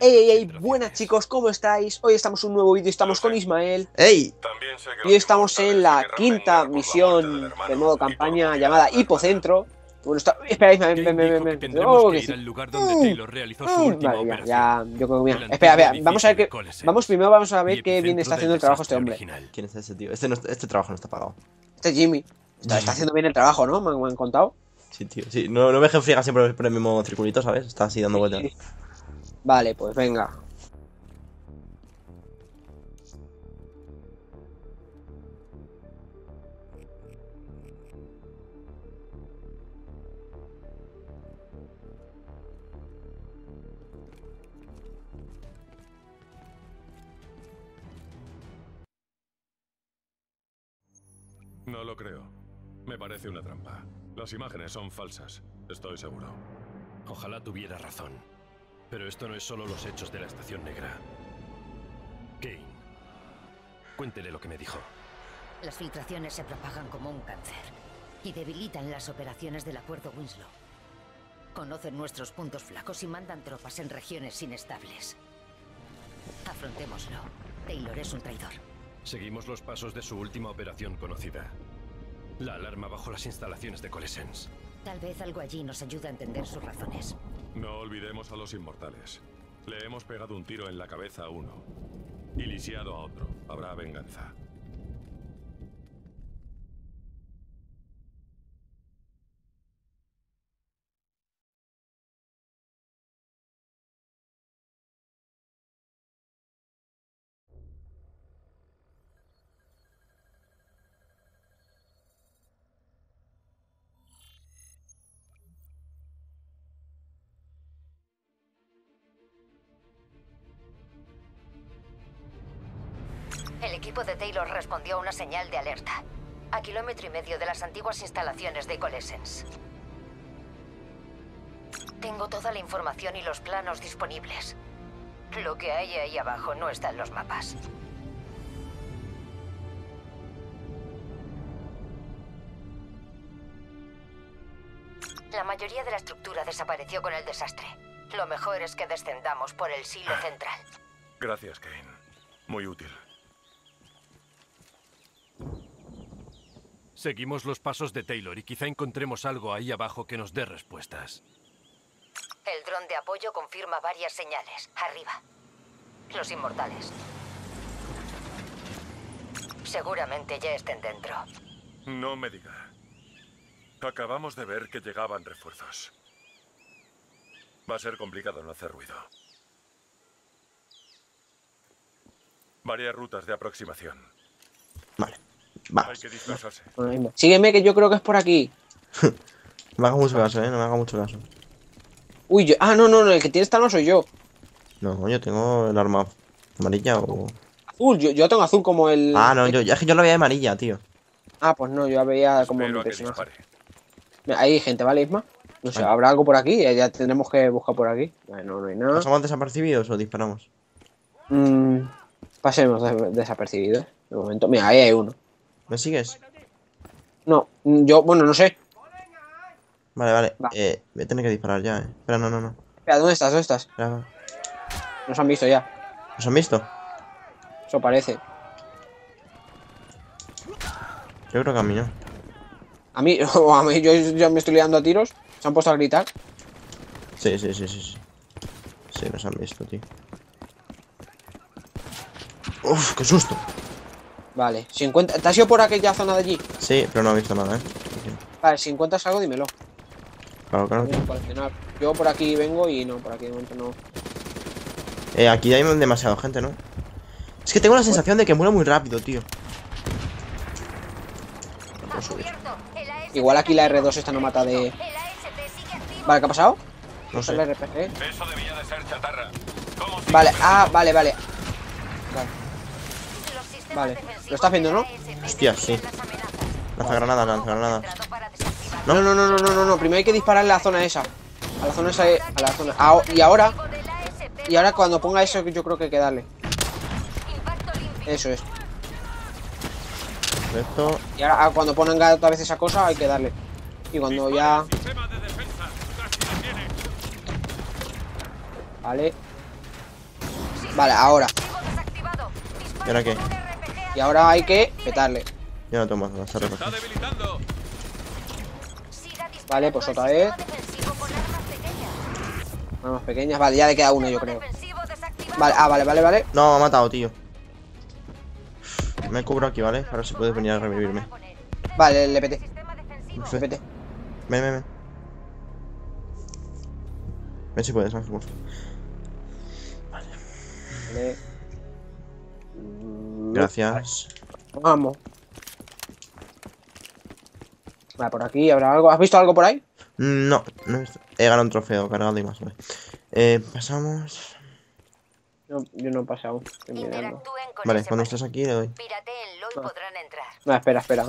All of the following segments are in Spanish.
Ey, buenas chicos, ¿cómo estáis? Hoy estamos en un nuevo vídeo, estamos con Ismael. ¡Ey! Y hoy estamos en la quinta misión del modo campaña llamada Hipocentro. Bueno, espera, Ismael, ven. Oh, que sí. Al lugar donde Taylor realizó su última Vale, operación. ya, yo creo que mira. El Espera, antiguo vamos a ver edificio qué. de Vamos, primero vamos a ver qué bien está haciendo el trabajo este hombre. Original. ¿Quién es ese tío? Este trabajo no está pagado. Este es Jimmy. Está haciendo bien el trabajo, ¿no? Me han contado. Sí, tío. Sí, no me friega siempre por el mismo circulito, ¿sabes? Está así dando vueltas. Sí. Vale, pues venga. No lo creo. Me parece una trampa. Las imágenes son falsas, estoy seguro. Ojalá tuviera razón. Pero esto no es solo los hechos de la Estación Negra. Kane, cuéntele lo que me dijo. Las filtraciones se propagan como un cáncer y debilitan las operaciones del Acuerdo Winslow. Conocen nuestros puntos flacos y mandan tropas en regiones inestables. Afrontémoslo. Taylor es un traidor. Seguimos los pasos de su última operación conocida. La alarma bajo las instalaciones de Coalescence. Tal vez algo allí nos ayude a entender sus razones. No olvidemos a los inmortales. Le hemos pegado un tiro en la cabeza a uno y lisiado a otro. Habrá venganza. El equipo de Taylor respondió a una señal de alerta, a 1,5 kilómetros de las antiguas instalaciones de Coalescence. Tengo toda la información y los planos disponibles. Lo que hay ahí abajo no está en los mapas. La mayoría de la estructura desapareció con el desastre. Lo mejor es que descendamos por el silo central. Gracias, Kane. Muy útil. Seguimos los pasos de Taylor y quizá encontremos algo ahí abajo que nos dé respuestas. El dron de apoyo confirma varias señales. Arriba. Los inmortales. Seguramente ya estén dentro. No me diga. Acabamos de ver que llegaban refuerzos. Va a ser complicado no hacer ruido. Varias rutas de aproximación. Vale. Hay Vamos. que dispersarse. Sígueme, que yo creo que es por aquí. No me haga mucho caso, no me haga mucho caso. Uy, yo. Ah, no, el que tiene esta no soy yo. No, yo tengo el arma amarilla o... Azul, yo tengo azul como el. Ah, no, es que yo lo veía amarilla, tío. Ah, pues no, yo la veía como Espero mi a que personaje. dispare. Mira, hay gente, ¿vale, Isma? No sé, Vale. ¿habrá algo por aquí? Ya tendremos que buscar por aquí. Bueno, no hay nada. ¿Pasamos desapercibidos o disparamos? Pasemos desapercibidos. De momento. Mira, ahí hay uno. ¿Me sigues? No, bueno, no sé. Vale. Va. Voy a tener que disparar ya, Espera, no. Espera, ¿dónde estás? Espera. Nos han visto ya. ¿Nos han visto? Eso parece. Yo creo que a mí no. A mí, o a mí, yo ya me estoy liando a tiros. Se han puesto a gritar. Sí. Sí, nos han visto, tío. Uf, qué susto. Vale, si encuentras. ¿Te has ido por aquella zona de allí? Sí, pero no he visto nada, Vale, si encuentras algo, dímelo. Claro. Voy a coleccionar. Yo por aquí vengo y no, por aquí de momento no. Aquí hay demasiada gente, ¿no? Es que tengo la sensación de que muere muy rápido, tío. Igual aquí la R2 esta no mata de. Vale, ¿qué ha pasado? No sé. El RPG. Eso debía de ser chatarra. ¿Cómo sigue? Vale, vale. Vale, lo estás viendo, ¿no? Hostia, sí. Lanzagranada. No. Primero hay que dispararle a la zona esa. A la zona esa. A la zona. Y ahora cuando ponga eso, yo creo que hay que darle. Eso es. Esto. Y ahora cuando pongan otra vez esa cosa, hay que darle. Y cuando ya. Sistema de defensa. Casi la tiene. Vale. Vale, ahora. ¿Y ahora qué? Y ahora hay que petarle. Yo no tomo las ¡Está RPGs. debilitando! Vale, pues otra vez. Armas pequeñas. Vale, ya le queda uno, yo creo. Vale, vale. No, me ha matado, tío. Me cubro aquí, ¿vale? Ahora si puedes venir a revivirme. Vale, le peté. No sé. Le peté. Ven. Ven si puedes, Ángel. Vale. Gracias. Vamos. Vale, por aquí habrá algo. ¿Has visto algo por ahí? No he visto. He ganado un trofeo cargado y más, vale. Pasamos. No, yo no he pasado. Estoy mirando. Interactúen con Vale, ese cuando panel. estés aquí le doy. Piratéenlo y podrán entrar. No, espera.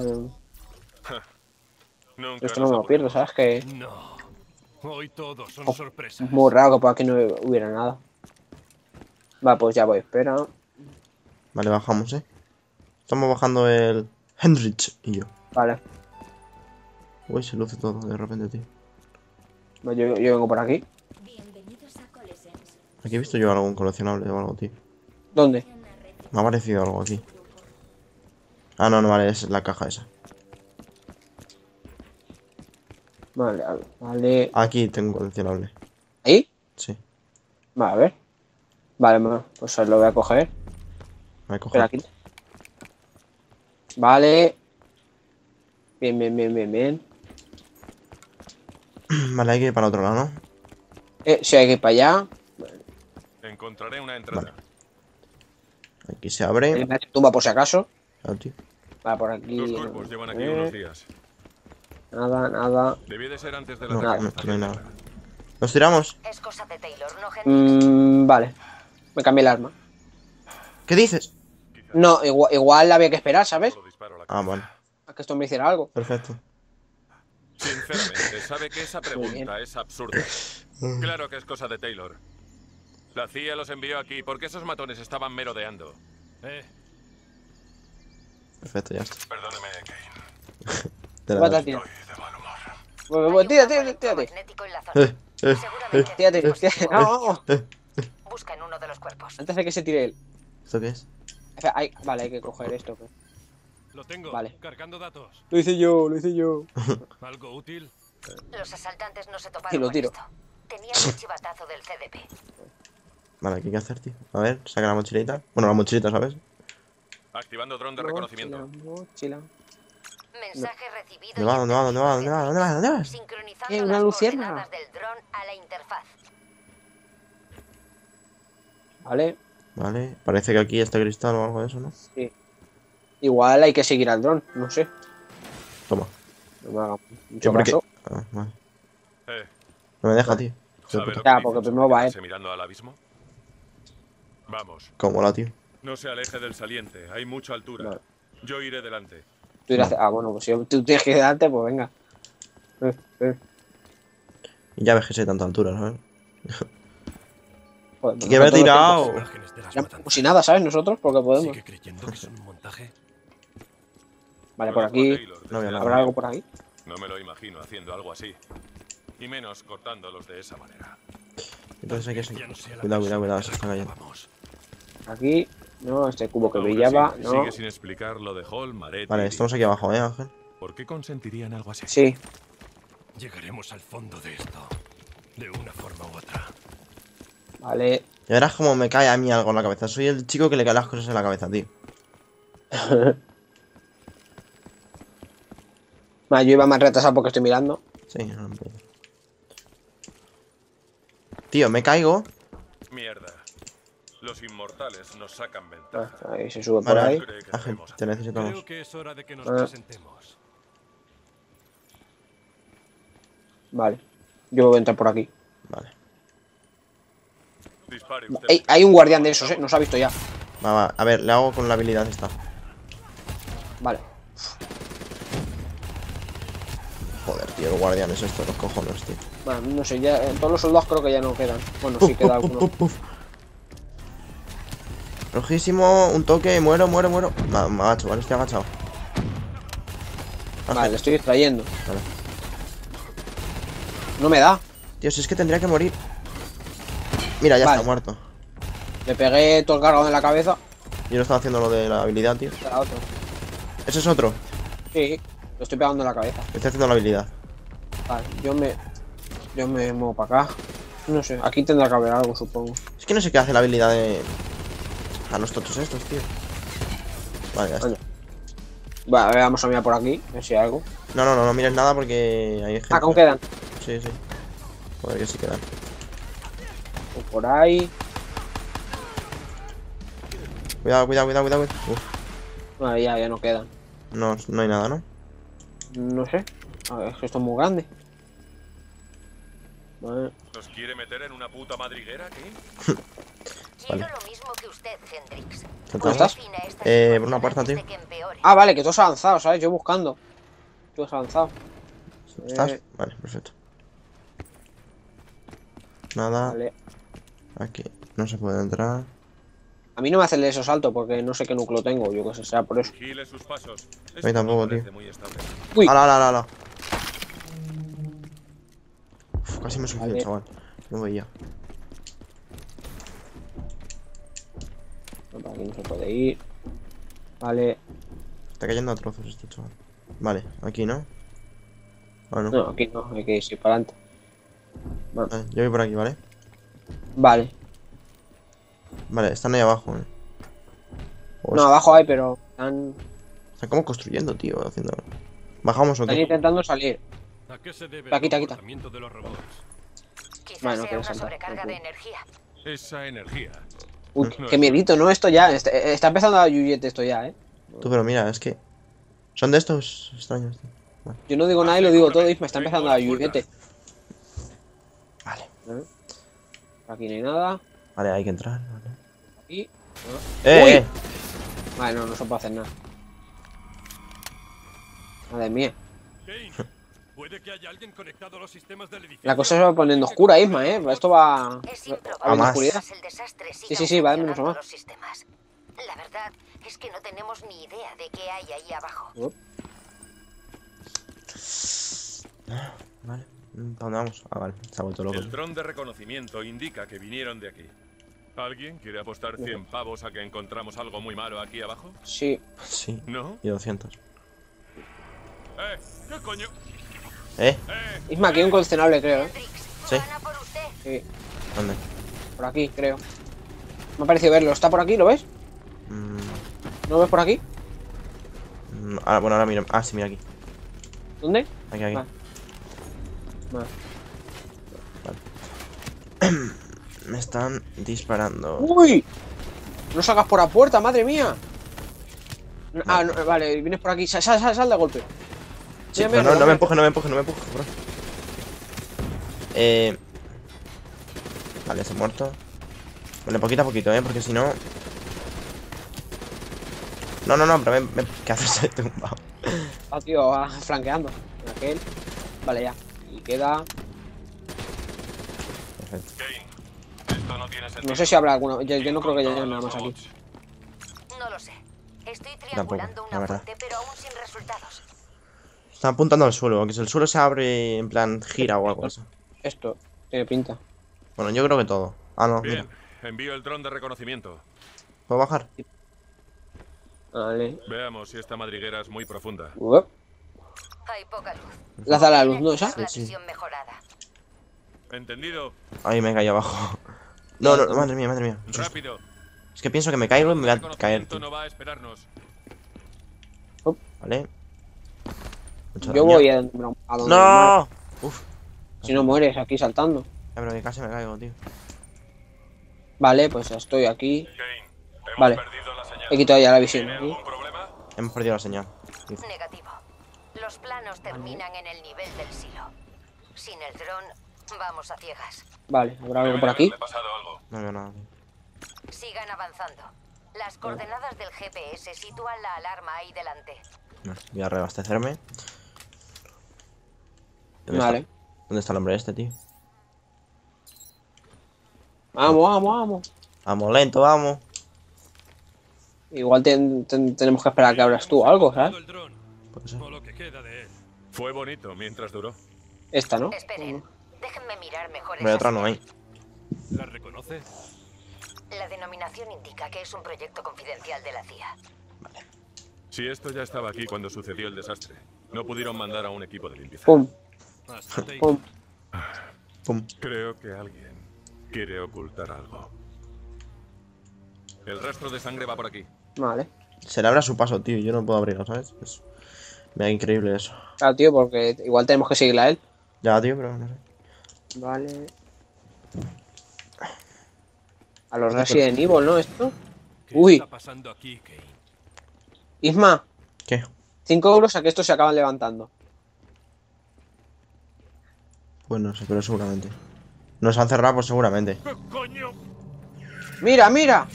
Nunca Esto nos no me lo pierdo, aburrimos. ¿sabes? Que No. Hoy todos son Oh, sorpresas. es muy raro que por aquí no hubiera nada. Vale, pues ya voy, espera. Vale, bajamos, Estamos bajando el Hendrich y yo. Vale, Uy, se luce todo de repente, tío. pues yo vengo por aquí. Aquí he visto yo algún coleccionable o algo, tío. ¿Dónde? Me ha parecido algo aquí. Ah, no, vale, es la caja esa. Vale. Aquí tengo un coleccionable. ¿Ahí? Sí, Vale, a ver. Vale, pues lo voy a coger. me cojo. Espera, aquí. Vale. Bien. Vale, hay que ir para el otro lado, ¿no? Sí, hay que ir para allá. Encontraré una entrada. Vale. Aquí se abre. Hay una tumba por si acaso. Ah, tío. Vale, por aquí. Los cuerpos llevan aquí unos días. Nada. Debí de ser antes de No, la no hay nada. ¿Nos tiramos? Es cosa de Taylor, no Hendrix. Vale. Me cambié el arma. ¿Qué dices? No, igual había que esperar, ¿sabes? Solo disparo a la Ah, cabeza. vale. A que esto me hiciera algo. Perfecto. Sinceramente, sabe que esa Muy bien. pregunta es absurda. Claro que es cosa de Taylor. La CIA los envió aquí porque esos matones estaban merodeando. Perfecto, ya está. Perdóneme, Kane. Te la Mata, das. tío. Estoy de mal humor. Pues, tírate. Electromagnético en la zona. Eh. Seguramente Tírate. es dispositivo. Vamos. Busca en uno de los cuerpos. Antes de que se tire él. ¿Esto qué es? Vale, hay que coger esto. Pues. Lo tengo. Vale. Cargando datos. Lo hice yo. ¿Algo útil? Los asaltantes no se Y toparon lo con tiro. esto. Tenían el chivatazo del CDP. Vale, ¿qué hay que hacer, tío? A ver, saca la mochilita. Bueno, la mochilita, ¿sabes? Activando dron de reconocimiento. Mochila. Mensaje recibido. ¿Dónde va? y ¿Dónde va? ¿Dónde va? ¿Dónde va? ¿Dónde va? ¿Dónde vas? Sincronizando Una las luciérnaga. coordenadas del dron a la interfaz. Vale. Vale, parece que aquí está cristal o algo de eso, ¿no? Sí. Igual hay que seguir al dron. No sé. Toma. No me haga mucho ¿Por qué? caso. Ah, vale. Eh, No me deja, tío. ¿Sabe lo que Ya, dicen porque sobre primero va, quedarse mirando al abismo? Vamos, Cómo la, tío. no se aleje del saliente. Hay mucha altura. Vale. Yo iré delante. Tú irás bueno, pues si tú tienes que quedarte, pues venga. Y ya ves que sé tanta altura, ¿sabes? Joder, Que me he nosotros tirado. Imágenes de las ya, matanzas. como si nada, ¿sabes? Nosotros, porque podemos. ¿Sigue creyendo que son un montaje? Vale, por Conozco a aquí. Taylor desde No veo la nada. ¿Habrá algo por aquí? No me lo imagino haciendo algo así. Y menos cortándolos de esa manera. Entonces hay que Ya seguir. no sé la Cuidado, persona se que está cayendo. vamos. Aquí. No, este cubo que Aún brillaba. así, No. Sigue sin explicar lo de Hall, Maret. Vale, y estamos aquí abajo, Ángel. ¿Por qué consentirían algo así? Sí. Llegaremos al fondo de esto. De una forma u otra. Vale. Y verás cómo me cae a mí algo en la cabeza. Soy el chico que le caen las cosas en la cabeza, tío. Vale, yo iba más retrasado porque estoy mirando. Sí, no me puedo. Tío, me caigo. Mierda. Los inmortales nos sacan ventaja. Ahí se sube por Vale, ahí. Cree que Ángel, debemos te necesitamos. Creo que es hora de que nos Ah. presentemos. Vale. Yo voy a entrar por aquí. Vale. Dispare usted. Hay un guardián de esos, Nos ha visto ya. Va. A ver, le hago con la habilidad esta. Vale. Joder, tío, el guardián es esto, los cojones, tío. Bueno, no sé, ya todos los soldados creo que ya no quedan. Bueno, sí queda alguno. Rojísimo, un toque, muero. Me agacho, vale, estoy agachado. Vale, le estoy distrayendo. Vale. No me da. Tío, si es que tendría que morir. Mira, ya Vale. está muerto. Le pegué todo el cargado en la cabeza. Yo no estaba haciendo lo de la habilidad, tío. Era otro. Ese es otro. Sí, lo estoy pegando en la cabeza. Estoy haciendo la habilidad. Vale, yo me muevo para acá. No sé, aquí tendrá que haber algo, supongo. Es que no sé qué hace la habilidad de... A los totos estos, tío. Vale, ya está. Vale. Vale, vamos a mirar por aquí, a ver si hay algo. No mires nada porque hay gente. Ah, ¿cómo quedan? Sí. Joder, que sí quedan. O por ahí. Cuidado. Uf, Vale, ya no quedan. no hay nada, ¿no? No sé. A ver, es que esto es muy grande. Vale. ¿Nos quiere meter en una puta madriguera, Kane? Quiero lo mismo que usted, Hendrix. ¿Dónde estás? Por una puerta, tío. Ah, vale, que tú has avanzado, ¿sabes? Yo buscando. Tú has avanzado. ¿Estás? Vale, perfecto. Nada. Vale. Aquí no se puede entrar. A mí no me hace eso salto porque no sé qué núcleo tengo. Yo que sé, será por eso. Vigile sus pasos. A mí tampoco, parece tío. muy estable. Uy. ¡Hala! Uf, casi me suicido, Vale. chaval. No veía. No, por aquí no se puede ir. Vale. Está cayendo a trozos este chaval. Vale, aquí, ¿no? Ah, no. No, aquí no, hay que ir para adelante. Vale, yo voy por aquí, ¿vale? Vale. Vale, están ahí abajo, O No, sea, abajo hay, pero están están como construyendo, tío, haciendo... ¿Bajamos o qué? intentando salir. ¿A qué se debe Quita, el quita. comportamiento de los robots? Quizás Bueno, sea quiero una saltar. sobrecarga Ok. de energía. Esa energía. Uy, No qué es- miedito, ¿no? Esto ya, está empezando a dar yuyete esto ya, Tú, pero mira, es que... Son de estos extraños, tío. Vale. Yo no digo nada y lo digo todo y me está empezando a dar yuyete. Vale. Por aquí no hay nada. Vale, hay que entrar, vale. Aquí. ¡Eh! Vale, no se puede hacer nada. Madre mía. Kane, puede que haya alguien conectado a los sistemas del edificio. La cosa se va poniendo oscura, Isma, Esto va... Es va improbable habiendo más. oscuridad. que el desastre Sí, siga sí, va de menos a funcionando más. los sistemas. La verdad es que no tenemos ni idea de qué hay ahí abajo. Vale. ¿Para dónde vamos? Ah, vale. Se ha vuelto loco. El dron de reconocimiento indica que vinieron de aquí. ¿Alguien quiere apostar 100 pavos a que encontramos algo muy malo aquí abajo? Sí. Sí. ¿No? Y 200. ¿Qué coño? Isma, aquí hay un coleccionable, creo, Hendrix, Sí. van a por usted. Sí, ¿Dónde? por aquí, creo. Me ha parecido verlo. ¿Está por aquí? ¿Lo ves? Mm, ¿No lo ves por aquí? bueno, ahora mira. Ah, sí, mira aquí. ¿Dónde? Aquí. Vale. Vale. Me están disparando. ¡Uy! No salgas por la puerta, madre mía. Ah, no, vale, vienes por aquí. Sal de golpe. Sí, Mira, pero mira, no me mira. empuje, bro. Vale, se ha muerto. Vale, poquito a poquito, porque si no... No, pero ¿qué haces ahí tumbado? Ah, tío, va flanqueando. Aquel. Vale, ya. Y queda... Perfecto. Kane, esto no tiene sentido. No sé si habrá alguna... Yo no creo que haya nada más aquí. No lo sé. Estoy Tampoco, triangulando la una verdad. fuente, pero aún sin resultados. Están apuntando al suelo, aunque si el suelo se abre en plan gira o algo así. Esto tiene pinta. Bueno, yo creo que todo. Ah, no, mira. Bien, envío el dron de reconocimiento. ¿Puedo bajar? Vale. Veamos si esta madriguera es muy profunda. Uop. Hay poca luz. Lanza la luz, ¿no? Esa. La Sí. visión mejorada. ¿Entendido? Ay, me caí abajo. No, madre mía. Un susto. Rápido. Es que pienso que me caigo y me voy a caer, Reconocimiento tío. no va a esperarnos. Vale. Mucho Yo daño. voy a donde muere. ¡No! Uf. Si no mueres aquí saltando. Pero que casi me caigo, tío. Vale, pues ya estoy aquí. Kane, hemos Vale. perdido la señal. He quitado ya la visión. ¿Tiene ¿Sí? algún problema? Hemos perdido la señal. Dice. Negativo. Los planos terminan en el nivel del silo. Sin el dron, vamos a ciegas. Vale, ¿habrá algo Debe por aquí? haberle pasado algo. No veo nada, tío. Sigan avanzando. Las coordenadas del GPS sitúan la alarma ahí delante. No, voy a reabastecerme. Vale. ¿Dónde está el hombre este, tío? Vamos. Vamos, lento, vamos. Igual tenemos que esperar a que abras tú algo, ¿sabes? El dron, Puede ser. o lo que queda de él. Fue bonito mientras duró. Esta, ¿no? Esperen, déjenme mirar mejor Hombre, esa otra no hay. señal. ¿La reconoce? La La denominación indica que es un proyecto confidencial de la CIA. Vale. Si esto ya estaba aquí cuando sucedió el desastre, no pudieron mandar a un equipo de limpieza. Pum, Bastante. pum. Pum. Creo que alguien quiere ocultar algo. El rastro de sangre va por aquí. Vale. Se le abre a su paso, tío. Yo no puedo abrirlo, ¿sabes? Me da increíble eso. Claro, tío, porque igual tenemos que seguirle a él. Ya, tío, pero no sé. Vale. A los Resident Evil, ¿no? Esto. ¿Qué Uy. está pasando aquí, Kane? Isma, ¿Qué? 5 euros a que estos se acaban levantando. Pues no sé, pero seguramente. Nos han cerrado, pues seguramente. ¡Coño! ¡Mira, mira!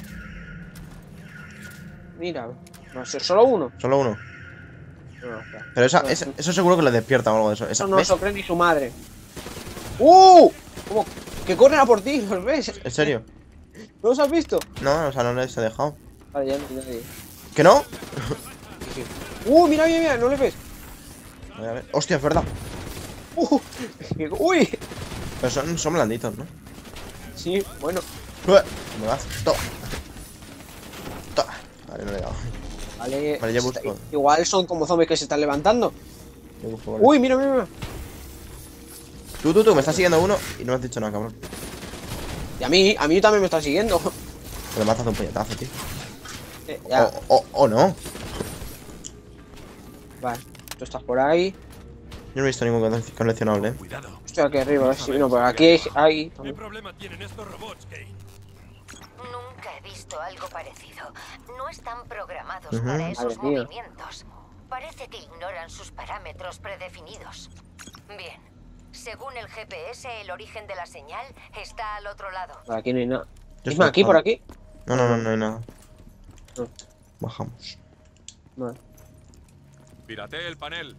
Mira. No sé, solo uno. Solo uno. No, espera. Pero eso seguro que le despierta o algo de eso. Esa, Eso no ¿ves? se cree ni su madre. ¿Cómo? Que corren a por ti, ¿los ves? ¿En serio? ¿No los has visto? No, o sea, no les he dejado. Vale, ya no hay nadie. ¿Que no? Mira, mira, mira, ¿no le ves? A ver. Hostia, es verdad. ¡Uy! Pero son blanditos, ¿no? Sí, bueno. Me vas. Toma. Toma. Vale, no le he dado. Vale, yo busco. Igual son como zombies que se están levantando. Yo busco, vale. Uy, mira, mira, mira. Tú, me estás siguiendo uno y no me has dicho nada, cabrón. Y a mí también me están siguiendo. Pero me has dado un puñetazo, tío. Ya. O no. Vale, tú estás por ahí. Yo no he visto ningún coleccionable. Cuidado. Estoy aquí arriba, a ver si. No, pero aquí hay. ¿Qué problema tienen estos robots, Kane? Nunca he visto algo parecido. No están programados Ujú. para esos Madre mía. movimientos. Parece que ignoran sus parámetros predefinidos. Bien. Según el GPS, el origen de la señal está al otro lado. Por aquí no hay nada. Yo Isma, estoy aquí, por bajando. aquí. No hay nada. No. Bajamos. Vale. Pirate el panel.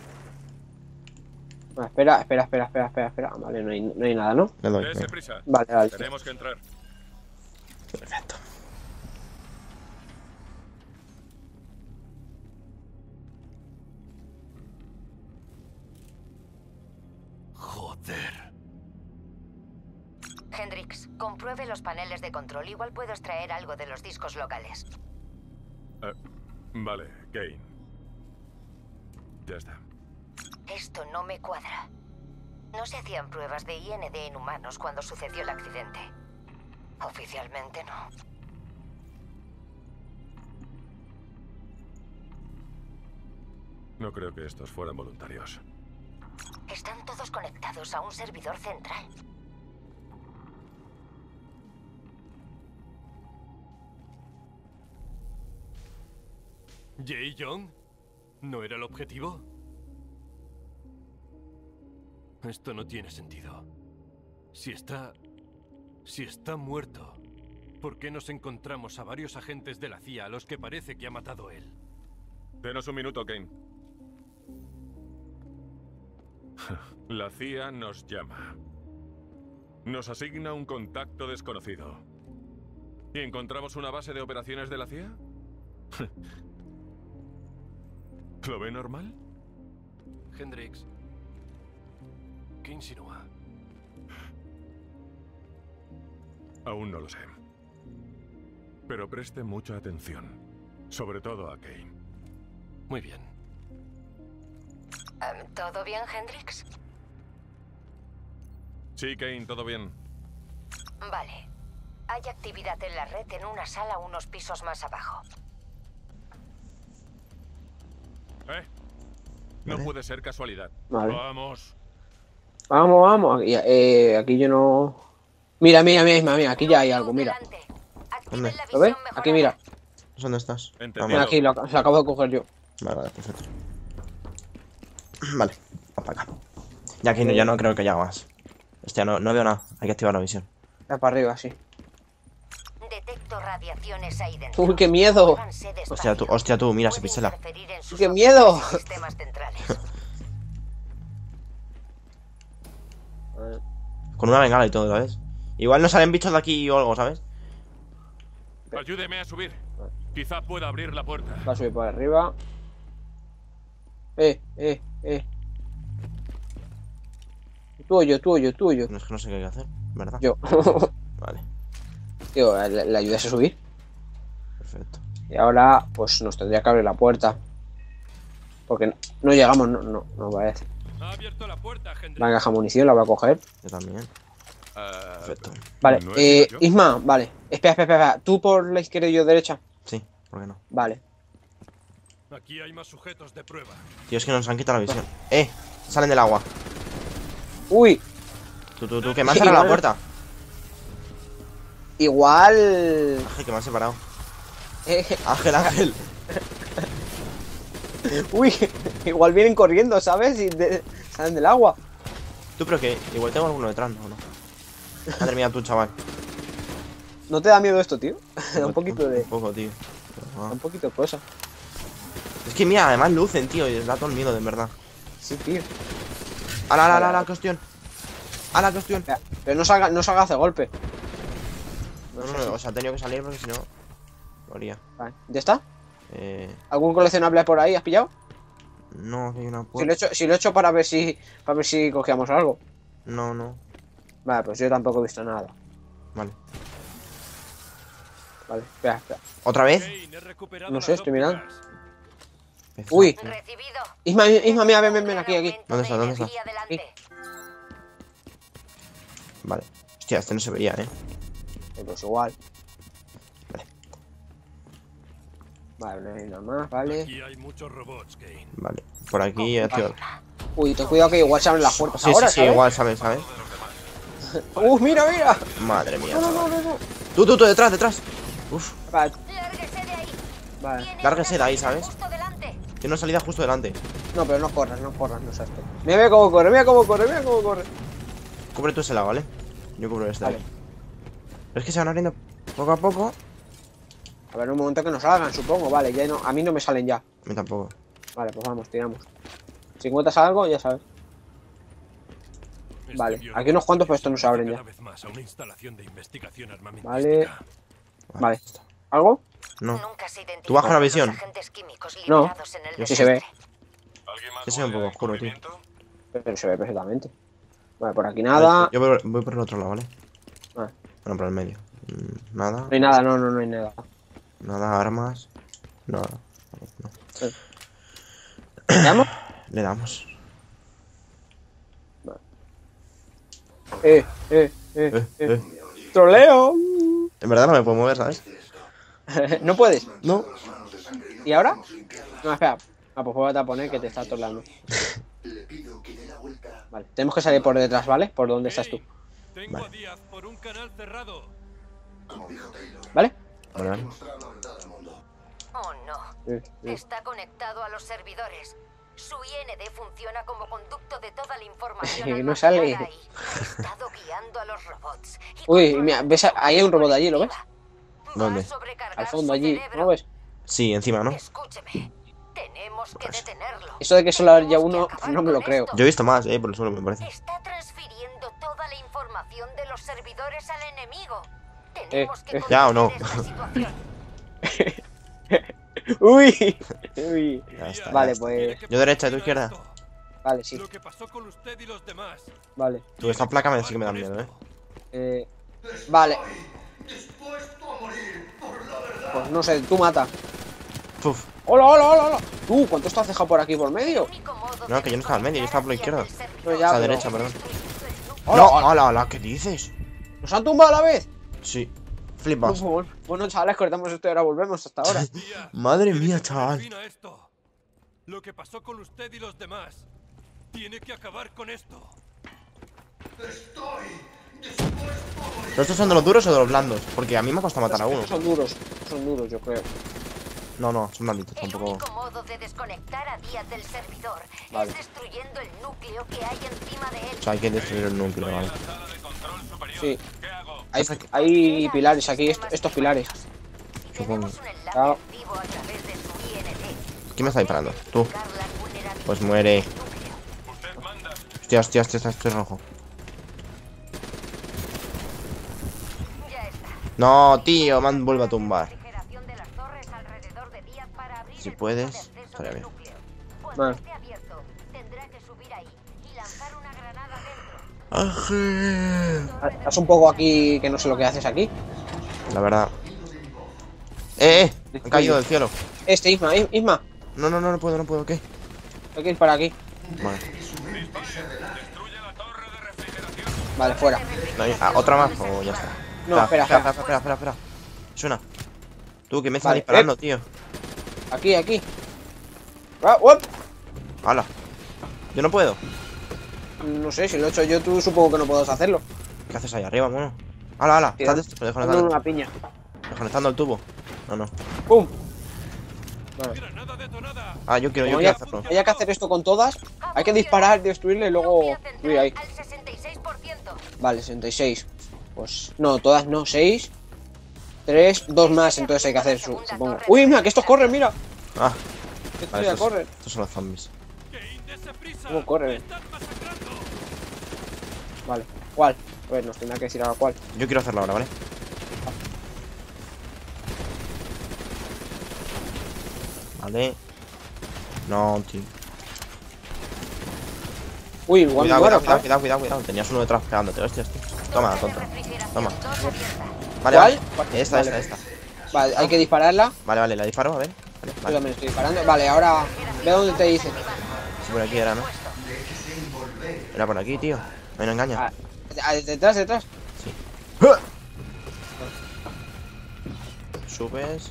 Vale, espera. Vale, no hay nada, ¿no? Le doy. Dese venga. prisa. Vale. Tenemos que entrar. Perfecto. Joder. Hendrix, compruebe los paneles de control. Igual puedo extraer algo de los discos locales. Vale, Kane. Ya está. Esto no me cuadra. No se hacían pruebas de IND en humanos cuando sucedió el accidente. Oficialmente no. No creo que estos fueran voluntarios. Están todos conectados a un servidor central. ¿Jay Young? ¿No era el objetivo? Esto no tiene sentido. Si está muerto, ¿por qué nos encontramos a varios agentes de la CIA a los que parece que ha matado él? Denos un minuto, Kane. La CIA nos llama. Nos asigna un contacto desconocido. ¿Y encontramos una base de operaciones de la CIA? ¿Lo ve normal? Hendrix, ¿qué insinúa? Aún no lo sé. Pero preste mucha atención. Sobre todo a Kane. Muy bien. ¿Todo bien, Hendrix? Sí, Kane, todo bien. Vale. Hay actividad en la red en una sala unos pisos más abajo. No Vale. puede ser casualidad. Vale. Vamos. Vamos. Aquí yo no. Mira, aquí ya hay algo, mira. Delante. Activen ¿Dónde? la ¿Lo ves? visión Aquí, mira. ¿Dónde estás? Entendido. Mira, aquí lo acabo de coger yo. Vale, perfecto. Vale, vamos para acá. Ya aquí ya no creo que haya más. Hostia, no veo nada. Hay que activar la visión. Ya para arriba, sí. Detecto radiaciones ahí dentro. Uy, qué miedo. Muévanse despacio. Hostia, tú, mira, se Puede pixela. interferir en sus ¡Qué miedo! operaciones y sistemas centrales. Con una bengala y todo, ¿sabes? Igual no salen bichos de aquí o algo, ¿sabes? Ayúdeme a subir. Quizá pueda abrir la puerta. Va a subir por arriba. Tuyo. No es que no sé qué hay que hacer, ¿verdad? Yo. Vale. Tío, le ayudas a subir. Perfecto. Y ahora, pues nos tendría que abrir la puerta. Porque no llegamos, no parece. Ha abierto la puerta, Hendrik. La caja de munición la voy a coger. Yo también. Perfecto. Vale, ¿no he sido yo? Isma, vale. Espera. Tú por la izquierda y yo derecha. Sí, ¿por qué no? Vale. Aquí hay más sujetos de prueba. Tío, es que nos han quitado la visión. Salen del agua. Uy, Tú, que me has cerrado la puerta. igual. Ángel, que me has separado. Ángel. Uy, igual vienen corriendo, ¿sabes? Y salen del agua. Tú, pero que igual tengo alguno detrás, ¿no? Madre mía, tú, chaval. ¿No te da miedo esto, tío? Da un poquito de. Un poco, tío. Da un poquito de cosa. Es que mira, además lucen, tío, y les da todo el miedo, de verdad. Sí, tío. ¡A la cuestión! ¡A la cuestión! Espera, pero no salga a hacer golpe. No, o sea, he tenido que salir porque si no. Lo haría. Vale, ¿ya está? ¿Algún coleccionable por ahí? ¿Has pillado? No, que hay una Si puerta. lo he hecho para ver si cogíamos algo. No. Vale, pues yo tampoco he visto nada. Vale. Vale, espera. ¿Otra vez? Kane, he recuperado No sé, las estoy mirando. ópticas. Uy, Recibido. Isma, mira, ven, aquí. ¿Dónde está? ¿Dónde está? Energía adelante. Vale. Hostia, este no se vería, Pues igual. Vale, no hay nada más, vale. Aquí hay muchos robots, Kane. Vale. Por aquí, tío. Uy, ten cuidado que igual se abren las puertas Sí, ahora, sí, ¿sabes? igual, ¿sabes? Mira. Madre mía. No. Tú, detrás. Uf, Vale, Lárguese de ahí. vale. Tiene lárguese de ahí, salida ¿sabes? justo delante. Tiene una salida justo delante. No, pero no corras, no seas tú. Mira cómo corre. Cubre tú ese lado, ¿vale? Yo cubro este. Vale. Pero es que se van abriendo poco a poco. A ver, un momento que nos salgan, supongo. Vale, ya no, a mí no me salen ya. A mí tampoco. Vale, pues vamos, tiramos. Si encuentras algo, ya sabes. Este Vale, biólogo aquí unos cuantos, pero estos no se abren cada ya. vez más a una instalación de investigación Vale. armamentística. Vale. ¿Algo? No. Nunca se ¿Tú bajas la identifican visión? los agentes químicos No. liberados en el Yo sí se ve. desastre. Que se ve un poco oscuro, tío. Pero se ve perfectamente. Vale, por aquí nada. Yo voy por el otro lado, ¿vale? Ah. Bueno, por el medio. Nada. No hay nada, no hay nada. Nada, armas. Nada. No. ¿Le damos? Le damos. ¡Troleo! En verdad no me puedo mover, ¿sabes? ¿No puedes? No. ¿Y ahora? No, espera. Pues vuelve a poner que te está troleando. Vale, tenemos que salir por detrás, ¿vale? Por donde estás tú. Tengo Vale. a Díaz por un canal cerrado. ¿Vale? Vale. Oh no. Está conectado a los servidores. Su IND funciona como conducto de toda la información. No sale. almacenada ahí. Ha estado guiando a los robots. Y Uy, controla mira, ¿ves? su Ahí hay un robot allí, ¿lo ves? Va a ¿Dónde? sobrecargar Al fondo su allí, cerebro. ¿no ves? Sí, encima, ¿no? Escúcheme. Tenemos que detenerlo. Eso de que solo haya Tenemos que uno, acabar no me lo con creo. esto. Yo he visto más, por el suelo, me parece. Está transfiriendo toda la información de los servidores al enemigo. Tenemos que ¿Ya o no? contener esta situación. Uy. Ya está. Vale, ya está. pues. Yo derecha, tú izquierda. Vale, sí. Lo que pasó con usted y los demás. Vale. Tú, esta placa me sí que me da miedo, Vale. Pues no sé, tú mata. Uf. ¡Hola! ¿Cuánto está cejado por aquí por medio? No, que yo no estaba al medio, yo estaba por la izquierda. No, ya, O sea, pero- derecha, perdón. ¡Hola! No, hola, ¿qué dices? ¿Nos han tumbado a la vez? Sí. Flipas. Bueno, chavales, cortamos esto y ahora volvemos hasta ahora. Díaz, Madre tiene mía, que poner chaval. fin a esto. Lo que pasó con usted y los demás. Tiene que acabar con esto. ¿Pero estos son de los duros o de los blandos? Porque a mí me ha costado matar a uno. Son duros, yo creo. No, son blanditos, El tampoco. único modo de desconectar a Díaz del servidor Vale. es destruyendo el núcleo que hay encima de él. O sea, hay que destruir el núcleo, vale. Sí. Hay pilares aquí, estos pilares. Supongo. Tenemos un enlace Chao. activo a través de su IND. ¿Quién me está disparando? Tú. Buscar la vulnerabilidad Pues muere. del núcleo. Hostia, estoy rojo. Ya está. No, tío, man, vuelve a tumbar. Refrigeración de las torres alrededor de Díaz para abrir Si el puedes, punto de acceso estaría del bien. núcleo. Cuando Vale. esté abierto, tendrá que subir ahí y lanzar una granada dentro. Ángel. Haz un poco aquí que no sé lo que haces aquí. la verdad. Han caído del cielo. Isma. No puedo, ¿qué? Hay que ir para aquí. Vale. Vale, fuera. No hay- otra más o ya está. No, espera. Espera. Suena. Tú, que me estás Vale, disparando, tío. Aquí. Ah, uop. Hala. Yo no puedo. No sé, si lo he hecho yo, tú supongo que no puedes hacerlo. ¿Qué haces ahí arriba, mono? Hala. Tío, Estás dando una piña. desconectando el tubo. No. ¡Pum! Vale. Granada detonada. Ah, yo quiero Como hacerlo. haya que hacer esto con todas, hay que disparar, destruirle y luego subir ahí. Al 66%. Vale, 66. Pues no, todas no, 6. 3, 2 más, entonces hay que hacer supongo. ¡Uy, mira, que estos corren, mira! Ah, Estos vale, ya estos, corren. estos son los zombies. Kane, dese prisa. ¿Cómo corren? Me están masacrando. Vale, ¿cuál? A ver, nos tendrá que decir ahora cuál. Yo quiero hacerlo ahora, ¿vale? Vale. No, tío. Uy, igual me muero, ¿sabes? Cuidado. Tenías uno detrás pegándote, hostias, tío. Toma, tonto. Toma. ¿Cuál? Vale. Esta. Vale, hay que dispararla. Vale, la disparo, a ver. Yo Vale. también estoy disparando. Vale, ahora ve dónde te dice. Sí, por aquí era, ¿no? Era por aquí, tío. No engaña. Detrás. Sí. Subes.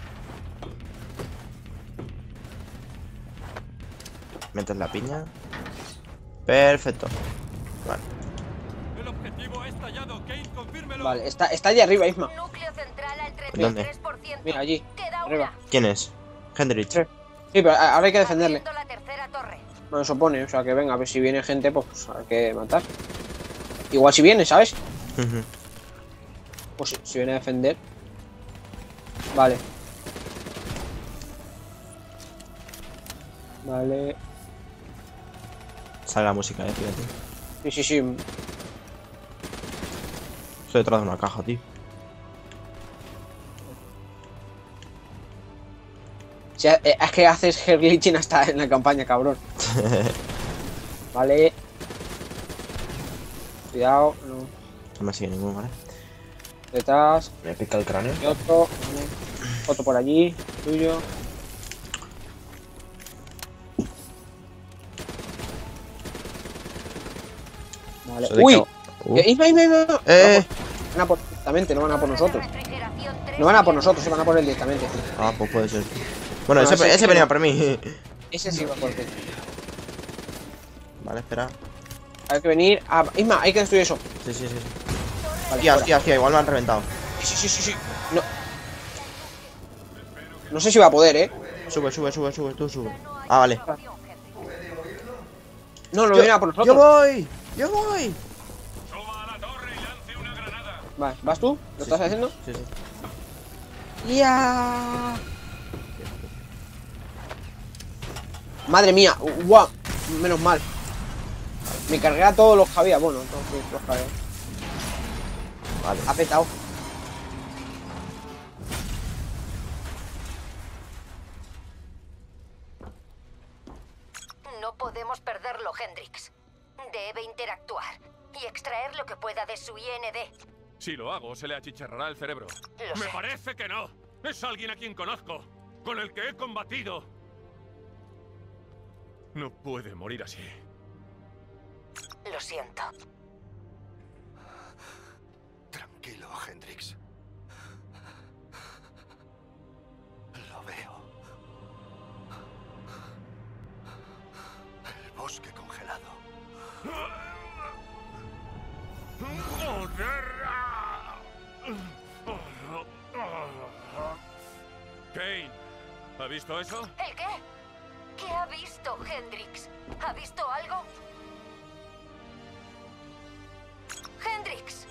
Metes la piña. Perfecto. Vale. El objetivo ha estallado. Kane, confírmelo. Vale, está allí arriba, Isma. Núcleo central al 33%. ¿Dónde? Mira, allí. Queda Arriba. una. ¿Quién es? Hendrich. Sí. Sí, pero ahora hay que defenderle. Abriendo la tercera torre. Bueno, se opone, o sea que venga, a ver si viene gente, pues hay que matar. Igual si viene, ¿sabes? Pues si viene a defender. Vale. Vale. Sale la música, fíjate. Sí. Estoy detrás de una caja, tío. Si es que haces hair glitching hasta en la campaña, cabrón. Vale. Cuidado, no. No me sigue ninguno, ¿vale? Detrás. Me pica el cráneo. Y otro. Vale. Otro por allí. Tuyo. Vale. Eso de ¡Uy! que- Isma. Van a por directamente, no van a por nosotros. Refrigeración 3. No van a por nosotros, se van a por él directamente. Ah, pues puede ser. Bueno, Bueno, ese sí, venía no. por mí. Ese sí va por ti. Vale, espera. Hay que venir. Isma, hay que destruir eso. Sí. Vale, Hostia, fuera. igual me han reventado. Sí. No. No sé si va a poder, Sube, tú sube. Ah, vale. No, no viene a por nosotros. Yo voy. Suba a la torre y lance una granada. Vale, ¿vas tú? ¿Lo estás haciendo? Sí. ¡Ya! Madre mía, guau. Menos mal. Me cargué a todos los que había. Bueno, entonces los que había. Vale. Ha petado. No podemos perderlo, Hendrix. Debe interactuar y extraer lo que pueda de su IND. Si lo hago, se le achicharrará el cerebro. Lo Me sé. parece que no. Es alguien a quien conozco. Con el que he combatido. No puede morir así. Lo siento. Tranquilo, Hendrix. Lo veo. El bosque congelado. Kane, ¿ha visto eso? ¿El qué? ¿Qué ha visto, Hendrix? ¿Ha visto algo? ¡Hendrix!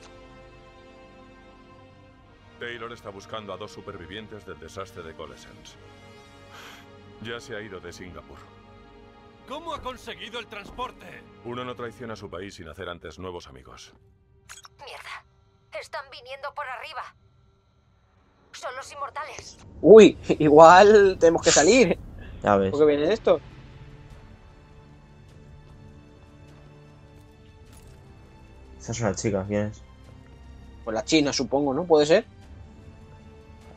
Taylor está buscando a 2 supervivientes del desastre de Coalescence. Ya se ha ido de Singapur. ¿Cómo ha conseguido el transporte? Uno no traiciona a su país sin hacer antes nuevos amigos. Mierda. Están viniendo por arriba. Son los inmortales. Uy, igual tenemos que salir. Ya ves. ¿Por qué viene esto? Esa es una chica, ¿quién es? Pues la China, supongo, ¿no? ¿Puede ser?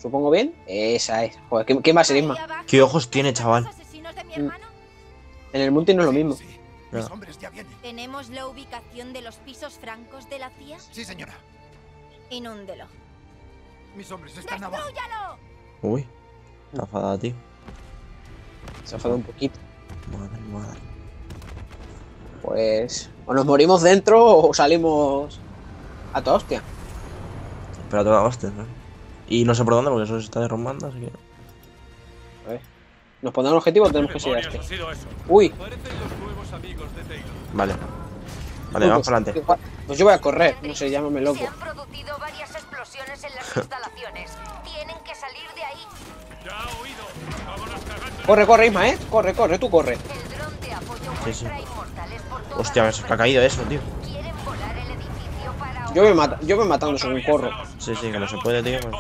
Supongo bien. Esa es. Joder, ¿qué más eres más? ¿Qué ojos tiene, chaval? ¿Asesinos de mi hermano? En el multi no es lo mismo. Sí. No. Mis hombres ya vienen. ¿Tenemos la ubicación de los pisos francos de la CIA? Sí, señora. Inúndelo. Mis hombres están abajo. ¡Destrúyalo! Uy. Está enfadada, tío. Se ha enfadado un poquito. Madre. Pues... O nos morimos dentro o salimos... A toda hostia. Pero a toda hostia, ¿no? Y no sé por dónde porque eso se está derrumbando, así que... A ver. ¿Nos pondrán objetivo o tenemos que seguir a demonios este? ha sido eso? Uy. Parecen los nuevos amigos de Taylor. Vale. Vale, vamos para adelante. Pues yo voy a correr. No sé, llámame loco. Se han producido varias explosiones en las instalaciones. Tienen que salir de ahí. Ya ha oído. Vámonos cagando. Corre, Isma, corre, tú corre. El dron de apoyo Sí, muestra inmortales por toda Hostia, la se ha caído eso, tío. Quieren volar el edificio para Yo voy matando según corro. Sí, que no se puede, tío. Pues.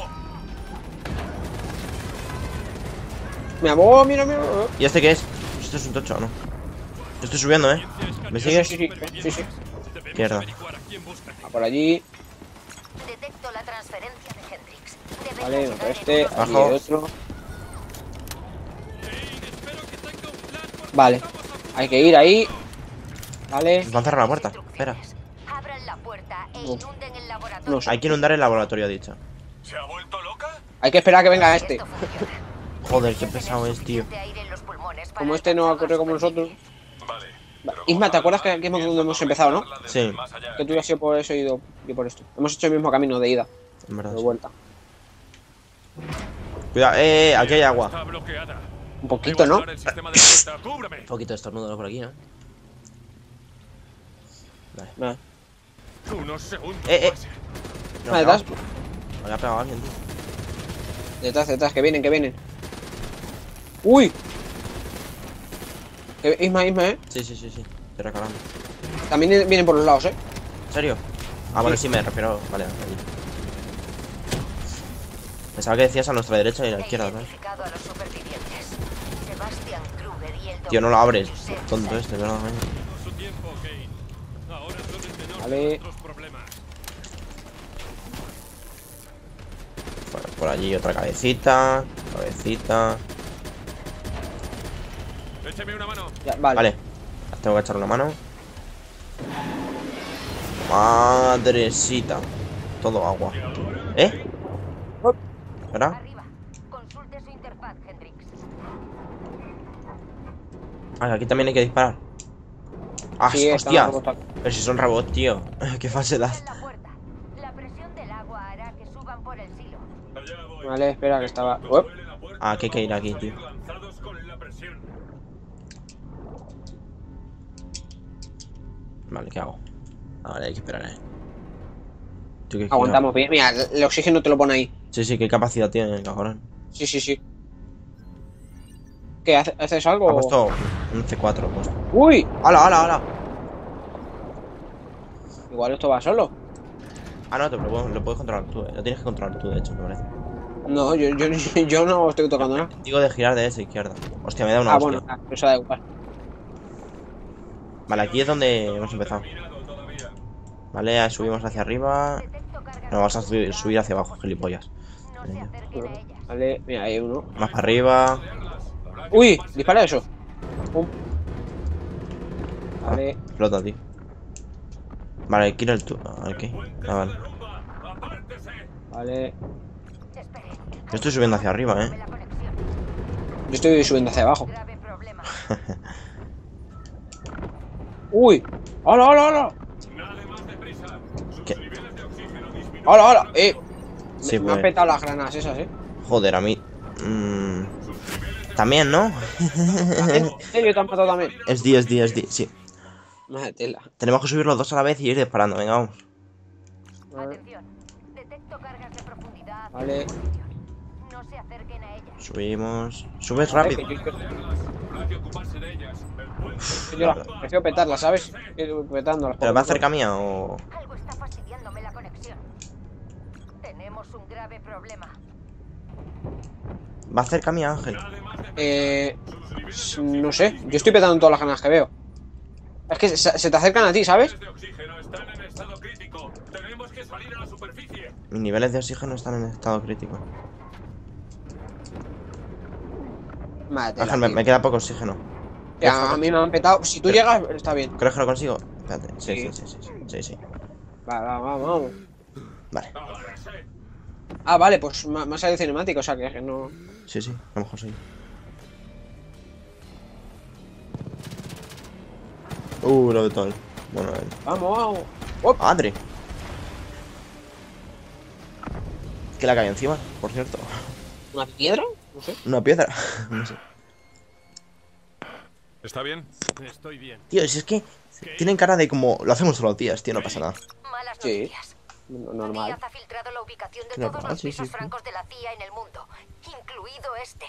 Mira. ¿Y este qué es? Esto es un tocho, ¿no? Yo estoy subiendo, ¿eh? ¿Me sigues? Sí. Mierda. A por allí. Detecto la transferencia de Hendrix. Debe Vale, llegar otro en este. un- Aquí Abajo. hay otro. Vale. Hay que ir ahí. Vale. Van a cerrar la puerta. Espera. Abran la puerta e No. inunden el laboratorio. No sé. Hay que inundar el laboratorio, ha dicho. ¿Se ha vuelto loca? Hay que esperar a que venga este. Esto funciona. Joder, qué pesado es, tío. Suficiente aire en los pulmones para Como este no alcanzar corre la como nosotros. Vale. Isma, ¿te acuerdas que aquí hemos donde hemos empezado, no? Sí, Que tú ya has ido por eso y yo por esto. Hemos hecho el mismo camino de ida, en verdad. de sí. vuelta. Cuidado, aquí hay agua. Está bloqueada. Un poquito, Debo ¿no? activar el sistema de alerta. ¡Cúbreme! Un poquito de estornudo por aquí, ¿no? Vale. Unos segundos. más. No, Vale, no. detrás, Me ha pegado a alguien, tío. detrás, que vienen. ¡Uy! Isma, Sí. Estoy recargando. También vienen por los lados, ¿En serio? Ah, vale, sí, me refiero. Vale, aquí. Pensaba que decías a nuestra derecha y a la He izquierda, ¿no? identificado a los supervivientes. Sebastian Kruger y el Tío, no lo doctor abres. Joseph Tonto este, ¿verdad? Su tiempo, Kane. Ahora son el menor Vale. de nuestros problemas. Por allí otra cabecita. Écheme una mano. Ya, vale. Vale. Las tengo que echar una mano. Madrecita. Todo agua. ¿Eh? ¿Verdad? Arriba. Consulte su interfaz, Hendrix. Ah, aquí también hay que disparar. Ah, Sí, hostia. estamos robots. Pero si son robots, tío. Qué falsedad. En la puerta. La presión del agua hará que suban por el silo. Allá voy. Vale, espera, que estaba... Uep. Huele la puerta. Ah, que hay que ir aquí, tío. Lanzados con la presión. Vale, ¿qué hago? Vale, hay que esperar, ¿Tú qué Aguantamos bien. Mira, el oxígeno te lo pone ahí. Sí, qué capacidad tiene el cabrón. Sí. ¿Qué? ¿Haces algo? Ha puesto un C4, pues. ¡Uy! ¡Hala! Igual esto va solo. Ah, no, lo puedes controlar tú, Lo tienes que controlar tú, de hecho, me parece. No, yo no estoy tocando nada. Digo de girar de esa izquierda. Hostia, me da una Ah, hostia. bueno, eso da igual. Vale, aquí es donde hemos empezado. Vale, subimos hacia arriba. Detecto cargas. No, vamos a subir hacia abajo, gilipollas. No se acerquen a ella. Vale, mira, hay uno. Más para arriba. ¡Uy! Dispara eso. Pum. Vale. Explota, tío. Vale, quiero el tú. Aquí. Ah, vale. Vale. Espere. Yo estoy subiendo hacia arriba, La conexión. Yo estoy subiendo hacia abajo. Grave problema. ¡Uy! ¡Hola! ¿Qué? ¡Hola! Sí, Me han pues. petado las granadas esas, Joder, a mí. También, ¿no? Yo te han matado también. SD, sí. Madre tela. Tenemos que subir los dos a la vez y ir disparando. Venga, vamos. Atención. Detecto cargas de profundidad. Vale. No se acerquen a ella. Subimos. Subes rápido. Yo prefiero petarla, ¿sabes? Ir petándolas. ¿Pero va cerca mía o...? Algo está fastidiándome la conexión. Tenemos un grave problema. Va cerca mía, Ángel. No sé. Yo estoy petando todas las granadas que veo. Es que se te acercan a ti, ¿sabes? De oxígeno están en estado crítico. Tenemos que salir a la superficie. Mis niveles de oxígeno están en estado crítico. Madre Ángel, me queda poco oxígeno. a mí me han petado. Si tú llegas, está bien. ¿Crees que lo consigo? Espérate. Sí. Sí. Vamos. Vale. Ah, vale, pues me ha salido cinemático, o sea que no. Sí, a lo mejor sí. Lo de todo. Bueno, Vamos. Adri. Que la cae encima, por cierto. ¿Una piedra? No sé. Una piedra. No sé. ¿Está bien? Estoy bien. Tío, si es que tienen cara de como lo hacemos todos los días, tío, no pasa nada. Malas Sí. noticias. Normal. Díaz ha filtrado la ubicación de Normal, todos los sí, pisos sí. francos de la CIA en el mundo, incluido este.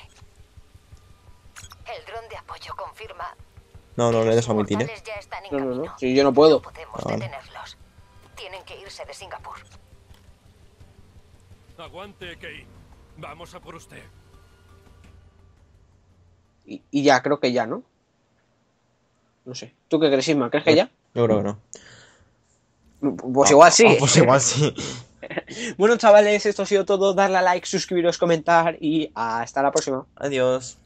El dron de apoyo confirma. No que le los des a omitir, inmortales ya están en No. camino. Sí, yo no puedo. No podemos Vale. detenerlos. Tienen que irse de Singapur. Aguante, Kei. Vamos a por usted. Y ya, creo que ya, ¿no? No sé. ¿Tú qué crees, Isma? ¿Crees que ya? Yo creo que no. Pues igual sí. Pues igual sí. Bueno, chavales, esto ha sido todo. Darle a like, suscribiros, comentar y hasta la próxima. Adiós.